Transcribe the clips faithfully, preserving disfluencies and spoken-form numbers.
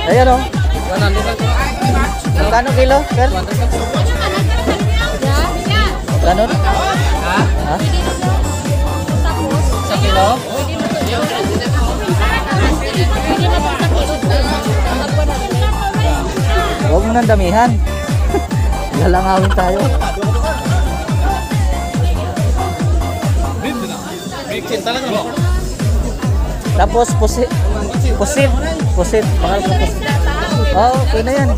Ayan o. Magkano kilo, sir? Ganon? Ha? Ha? Sa kilo? Huwag mo nang damihan. Lalangawin tayo. Tapos pusit. Pusit. Pusit. Mahal ko pusit. Oh, okay na yan.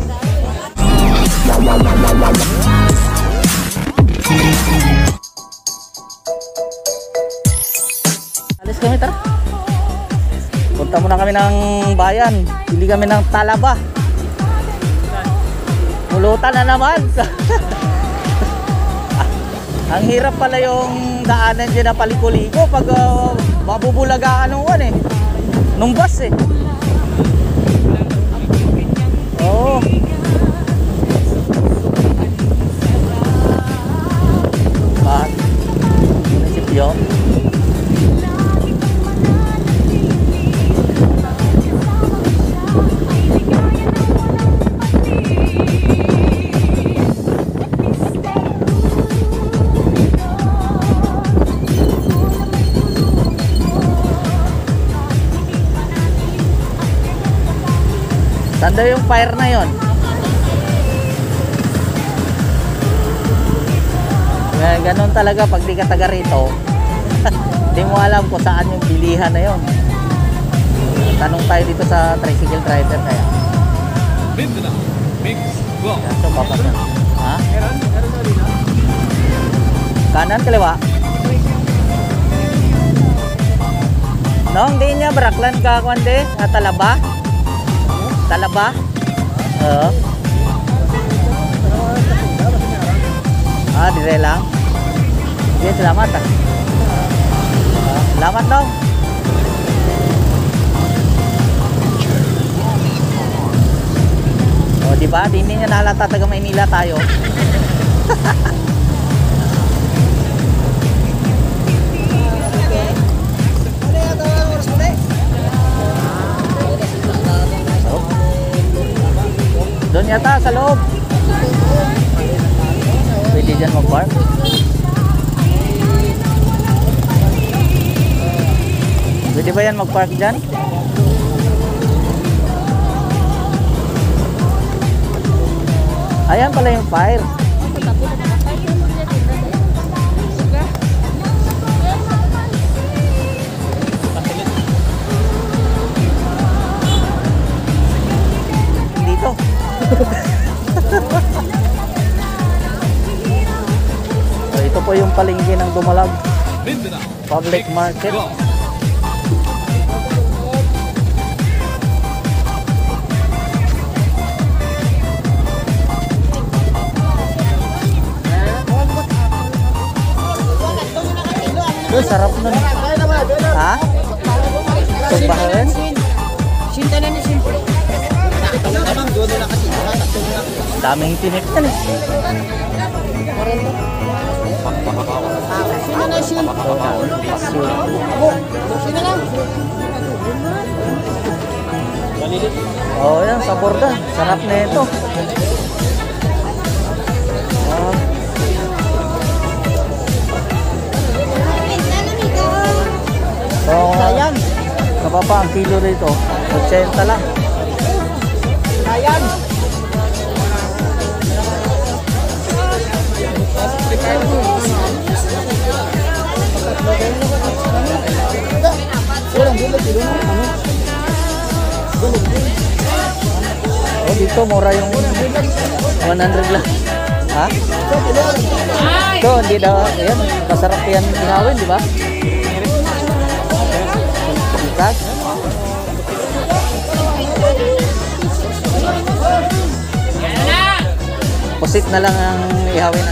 Alis kami, tara. Punta muna kami ng bayan. Pili kami ng talaba. Mulutan na naman. Ang hirap pala yung daanan dyan na paliko-liko pag uh, mabubulagaan nung one eh. Nung bus eh. Oo. Bakit? Munisipyo. Tanda yung fire na yon. Kaya ganun talaga pag di ka taga rito. Hindi mo alam kung saan yung bilihan na yon. Tanong tayo dito sa tricycle driver kaya. Ito papas na. Ha? Kanan, kaliwa? Nong, di niya Baraklan ka kwande? Talaba? Talaba? Oo. Ah, dire lang. Sige, selamat ah. Ah, selamat dong. Oh, di ba? Di niya nahalata taga Maynila tayo. Doon yata sa loob. Pwede dyan mag-park. Pwede ba yan mag-park dyan? Ayan pala yung fire. Dito. So, ito po yung palengke ng Dumalag Public Market. Oh, sarap nun. Ha? Sumbahan? Sinta na ni Sinta. Daming tinik yan eh. Sino na Sin? Sino lang? Oh, yan, sa borda. Sarap na ito. Oh. Oh, Ayan. kapapa ang kilo rito. eighty lang. Ayan. Oh, dito mura yung one hundred lang. Ha? Ito, hindi daw. Ayan, masarap yan inawin, di ba? Ikas. Pusit na lang ang ihawin.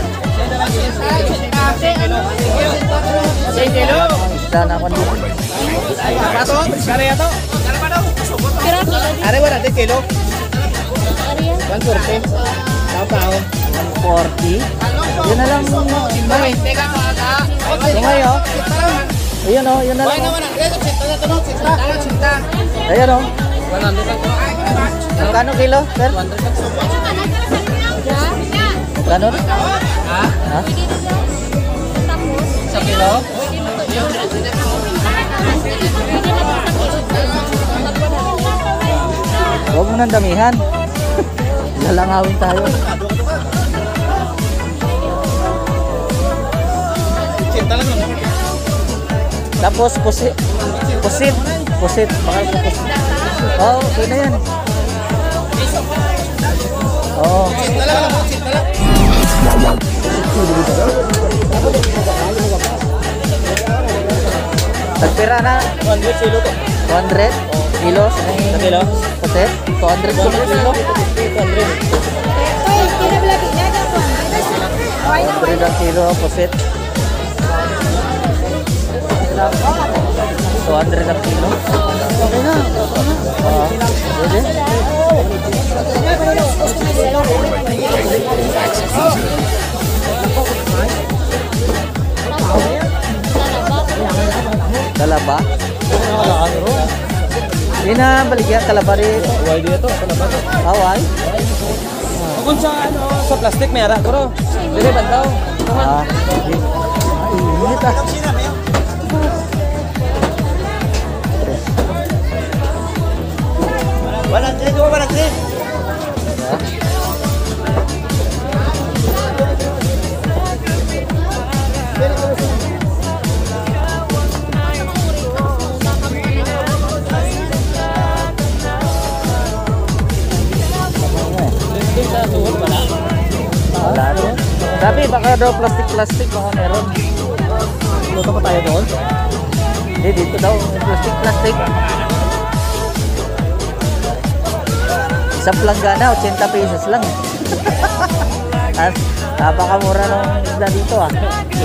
Isda na ako dito. Ato, kare ato. Kare pa daw. Are wala de kilo. one forty. Tao-tao. one forty. Yun na lang. Bye. Teka mo aga. Yung ngayon. Ayun o, yun na lang. Bueno, bueno, eso se está dando, se está dando, se está. Ayan o. Magkano kilo, sir? Magkano? Ha? Ha? Sa kilo? Huwag mo nang damihan. Lalangawin tayo. Cinta lang naman. Tapos pusit. Pusit. Pusit. Bakal po pusit. Oo, oh, okay na yan. Oo. Cinta lang naman. Cinta lang. Tagpira na. one hundred kilo to. two hundred kilos. Sa kilo? Pusit. two hundred kilo. two hundred. two hundred ang kilo. Pusit. two hundred ang kilo. Okay na. Oo. Pwede. Talaba? Hindi na baligyan talaba rin. Why dito? Ano ba ito? Away? Kung sa ano, sa plastic may ara ko ro. Dire bantaw. Ah. Init ah. one hundred, one hundred. Wala rin. Sabi, baka daw plastic-plastic baka meron. Luto pa tayo doon? Hindi, dito daw. Plastic-plastic. Isang planggana, eighty pesos lang. At napakamura ng isda dito ah.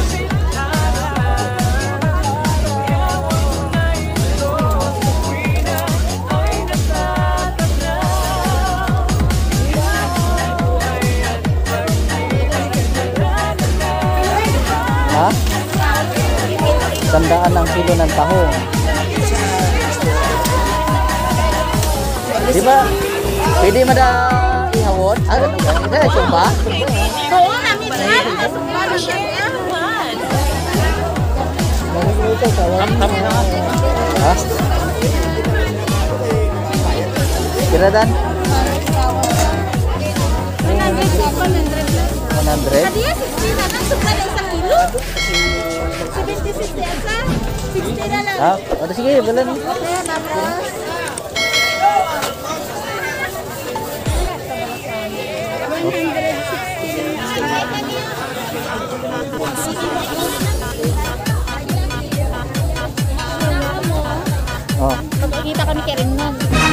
Ha? Sandaan ang kilo ng tahong. Di ba? Pwede mo na ihawon? Ah, ano ba? Ito na sumba? Oo, namin na. Nasumba na siya. Ha? Kiradan? one hundred? Hadiah sixty na lang. Sumba na isang kilo. seventy, sixty asa. sixty na lang. Ah, o, sige, bulan. Kaya tapos. Oh. Magkikita kami kay Rinman.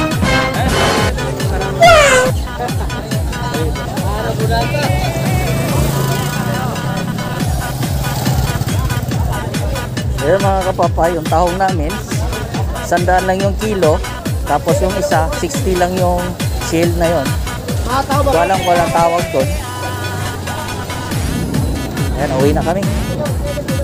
Kaya mga kapapa, yung tahong namin, sandaan lang yung kilo, tapos yung isa, sixty lang yung shield na yon. Wala lang walang tawag doon. Ayan, uwi na kami.